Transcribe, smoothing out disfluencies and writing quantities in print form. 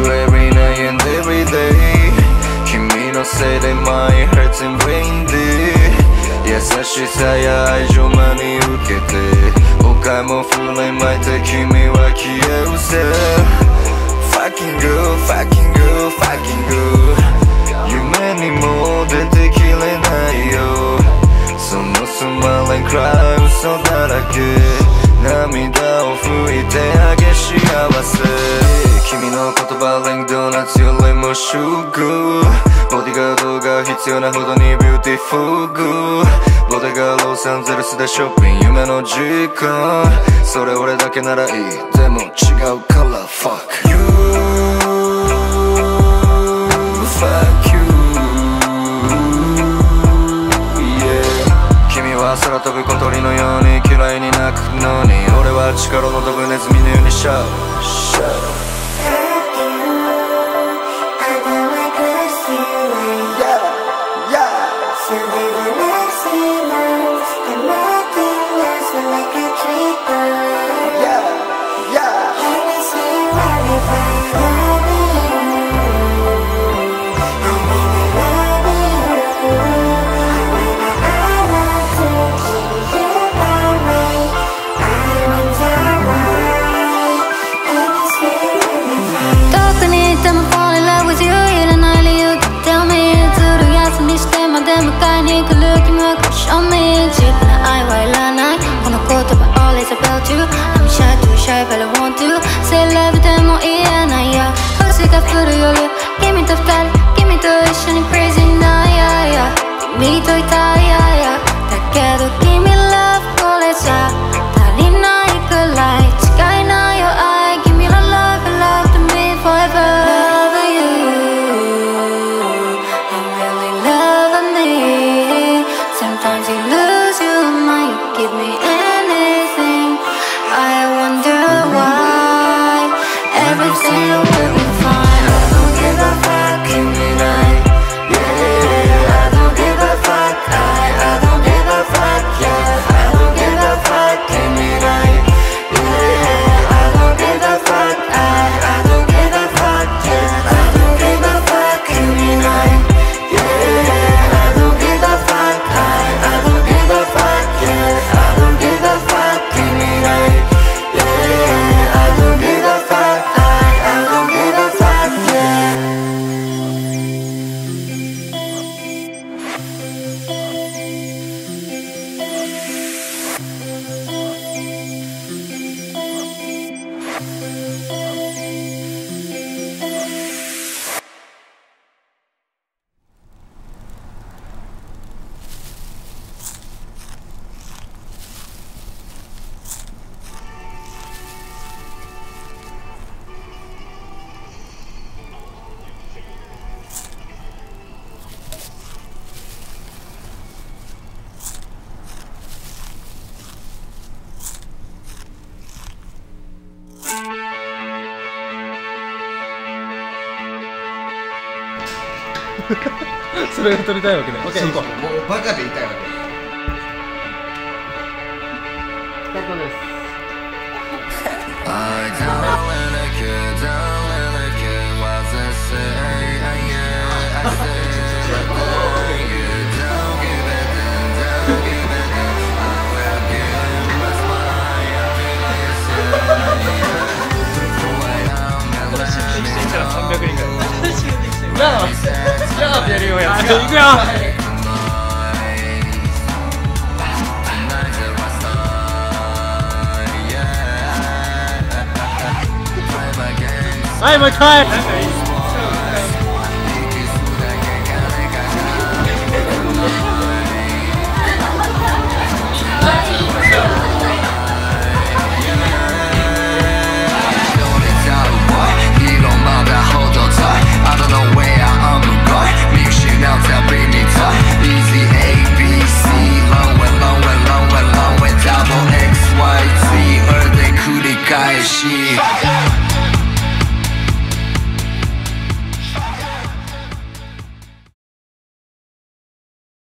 every night and every day 君のせいで my heart's in vain で優しさや愛情真に受けて他も振りまいて君は消えうせ Fucking good, fucking good, fucking good 夢にも出てきれないよそのスマイルクライ嘘だらけ涙を拭いてあげ幸せ君の言葉リングドーナツよりもシューグボディガードが必要なほどにビューティフルグボディガーロサンゼルスでショッピング夢の時間それ俺だけならいいでも違うから Fuck you Fuck you空飛ぶ小鳥のように嫌いに泣くのに俺は力の飛ぶネズミのようにシャウシャウBut I want to say love でも言えないよ星が降る夜君と二人君と一緒に crazy な yeah yeah 君といた yeah yeah だけど君 love これじゃ足りないくらい違いないよ愛 Give me your love and love to me forever Love you and really love me Sometimes you lose your mind You give me anything I wonder Everything will be fine I don't give a fuck in the night Yeah, I don't give a fuck I don't give a fuck Yeah, I don't give a fuck in the night Yeah, I don't give a fuck I don't give a fuck Yeah, I don't give a fuck in the night Yeah, I don't give a fuck I don't give a fuck Yeah, I don't give a fuck in the night Yeah, I don't give a fuck それが撮りたいわけね。オッケー、行こう。 もうバカで言いたいわけ。 スタートです。300人ぐらい。じゃあやるよやつが。行くよ。はい、もう一回。